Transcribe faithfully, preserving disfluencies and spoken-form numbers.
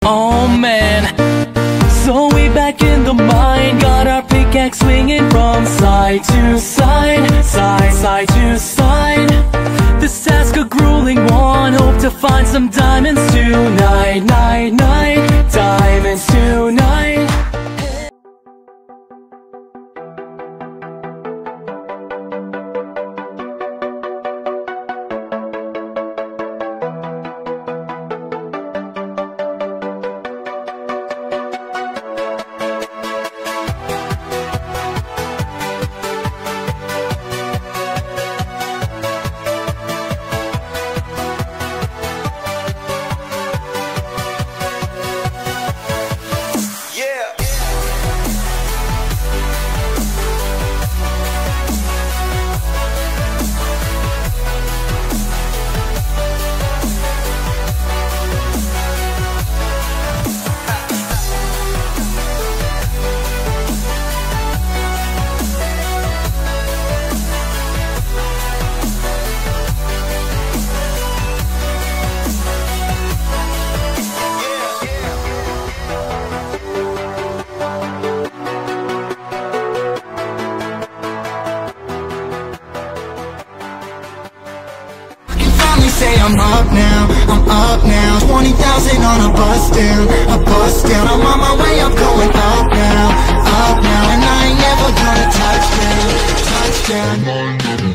Oh man, so we back in the mine, got our pickaxe swinging from side to side, side, side to side. This task a grueling one, hope to find some diamonds tonight, night, night, diamonds tonight. Say I'm up now, I'm up now. Twenty thousand on a bus down, a bus down. I'm on my way, I'm going up now, up now. And I ain't never gonna touch down, touch down.